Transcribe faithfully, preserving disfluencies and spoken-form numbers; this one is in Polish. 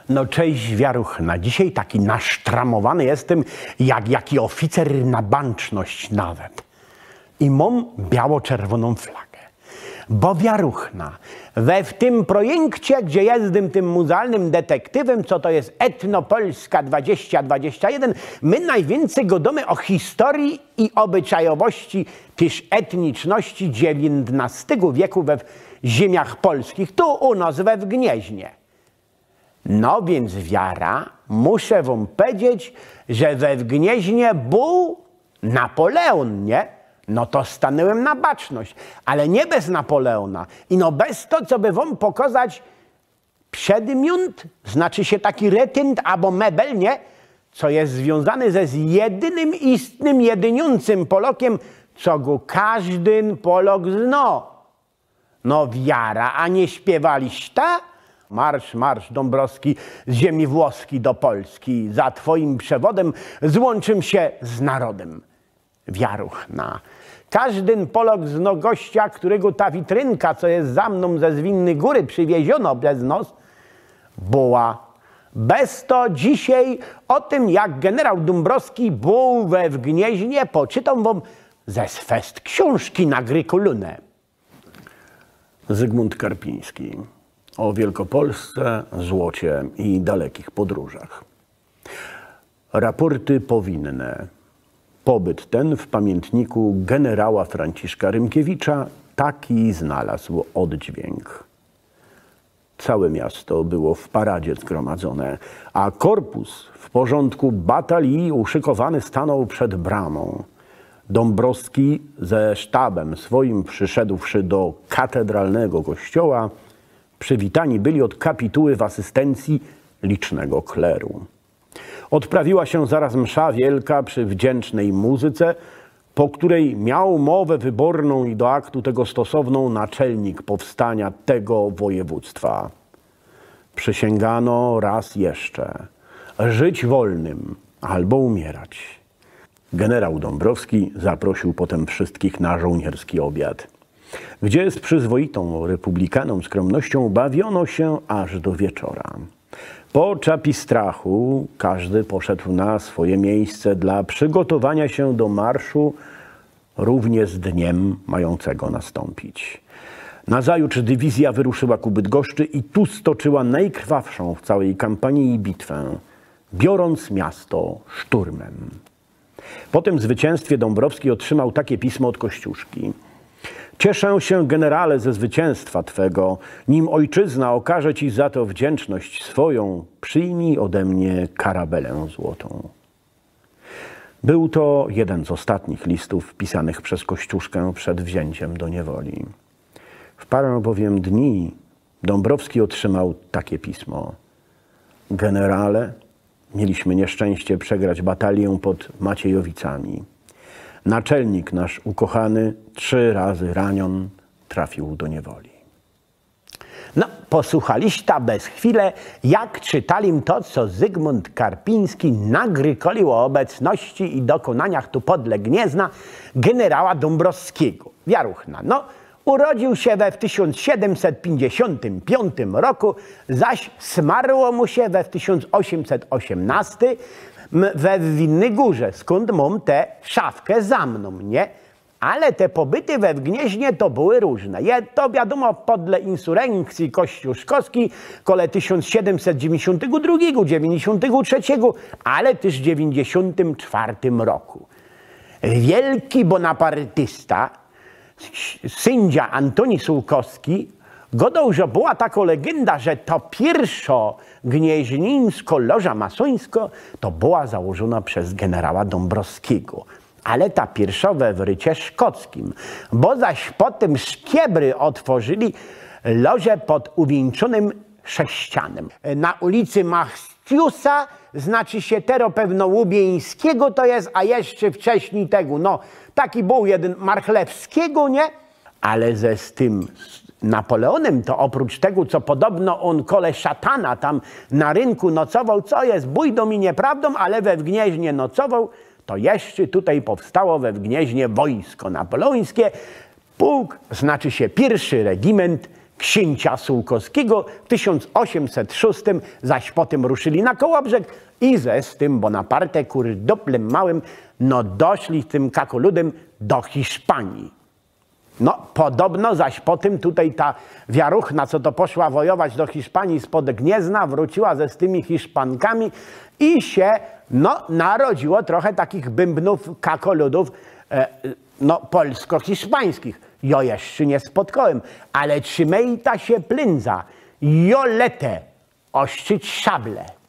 No cześć Wiaruchna, dzisiaj taki nasztramowany jestem jak jaki oficer na baczność nawet. I mam biało-czerwoną flagę. Bo Wiaruchna, we w tym projekcie, gdzie jestem tym muzealnym detektywem, co to jest Etnopolska dwadzieścia dwadzieścia jeden, my najwięcej godamy o historii i obyczajowości, też etniczności dziewiętnastego wieku we ziemiach polskich, tu u nas we w Gnieźnie. No więc Wiara, muszę wam powiedzieć, że we w Gnieźnie był Napoleon, nie? No to stanąłem na baczność, ale nie bez Napoleona. I no bez to, co by wam pokazać przedmiot, znaczy się taki retynt albo mebel, nie? Co jest związany ze z jedynym istnym, jedyniącym Polokiem, co go każdy Polok zna. No Wiara, a nie śpiewaliście? Marsz, marsz Dąbrowski z ziemi włoskiej do Polski. Za twoim przewodem złączym się z narodem. Wiaruchna. Każdy Polok zna gościa, którego ta witrynka, co jest za mną ze Zwinnej Góry, przywieziono przez nos, była. Bez to dzisiaj o tym, jak generał Dąbrowski był we w Gnieźnie, poczytam wam ze swest książki na Grykulunę. Zygmunt Karpiński. O Wielkopolsce, złocie i dalekich podróżach. Raporty powinne. Pobyt ten w pamiętniku generała Franciszka Rymkiewicza taki znalazł oddźwięk. Całe miasto było w paradzie zgromadzone, a korpus w porządku batalii uszykowany stanął przed bramą. Dąbrowski ze sztabem swoim przyszedłszy do katedralnego kościoła, przywitani byli od kapituły w asystencji licznego kleru. Odprawiła się zaraz msza wielka przy wdzięcznej muzyce, po której miał mowę wyborną i do aktu tego stosowną naczelnik powstania tego województwa. Przysięgano raz jeszcze żyć wolnym albo umierać. Generał Dąbrowski zaprosił potem wszystkich na żołnierski obiad, gdzie z przyzwoitą republikaną skromnością bawiono się aż do wieczora. Po czapistrachu każdy poszedł na swoje miejsce dla przygotowania się do marszu równie z dniem mającego nastąpić. Nazajutrz dywizja wyruszyła ku Bydgoszczy i tu stoczyła najkrwawszą w całej kampanii bitwę, biorąc miasto szturmem. Po tym zwycięstwie Dąbrowski otrzymał takie pismo od Kościuszki. Cieszę się, generale, ze zwycięstwa twego. Nim ojczyzna okaże ci za to wdzięczność swoją, przyjmij ode mnie karabelę złotą. Był to jeden z ostatnich listów pisanych przez Kościuszkę przed wzięciem do niewoli. W parę bowiem dni Dąbrowski otrzymał takie pismo. Generale, mieliśmy nieszczęście przegrać batalię pod Maciejowicami. Naczelnik nasz ukochany, trzy razy ranion, trafił do niewoli. No, posłuchaliście bez chwilę, jak czytali to, co Zygmunt Karpiński nagrykolił o obecności i dokonaniach tu podle Gniezna generała Dąbrowskiego. Wiaruchna. No, urodził się we w tysiąc siedemset pięćdziesiątym piątym roku, zaś zmarło mu się we w tysiąc osiemset osiemnastym we Winnej Górze, skąd mam tę szafkę za mną, nie? Ale te pobyty we w Gnieźnie to były różne. Je, to wiadomo podle insurencji kościuszkowskiej, kole tysiąc siedemset dziewięćdziesiątego drugiego, dziewięćdziesiątego trzeciego, ale też dziewięćdziesiątym czwartym roku. Wielki bonapartysta, sędzia Antoni Sułkowski, godał, że była taka legenda, że to pierwsza gnieźnińsko loża masońska to była założona przez generała Dąbrowskiego. Ale ta pierwsza we wrycie szkockim, bo zaś potem Szkiebry otworzyli lożę pod uwieńczonym sześcianem. Na ulicy Machstiusa, znaczy się tero pewno Łubieńskiego to jest, a jeszcze wcześniej tego, no taki był jeden Marchlewskiego, nie? Ale ze z tym Napoleonem to oprócz tego, co podobno on kole szatana tam na rynku nocował, co jest bójdą i nieprawdą, ale we w Gnieźnie nocował, to jeszcze tutaj powstało we w Gnieźnie wojsko napoleońskie, pułk, znaczy się pierwszy regiment księcia Sułkowskiego, w tysiąc osiemset szóstym zaś potem ruszyli na Kołobrzeg i ze z tym Bonaparte kurdoplem małym, no doszli z tym kakoludem do Hiszpanii. No podobno zaś potem tutaj ta wiaruchna, co to poszła wojować do Hiszpanii spod Gniezna, wróciła ze z tymi Hiszpankami i się no narodziło trochę takich bębnów, kakoludów, e, no polsko-hiszpańskich. Jo jeszcze nie spotkałem, ale trzymej ta się plędza, jo letę, oszczyć szable.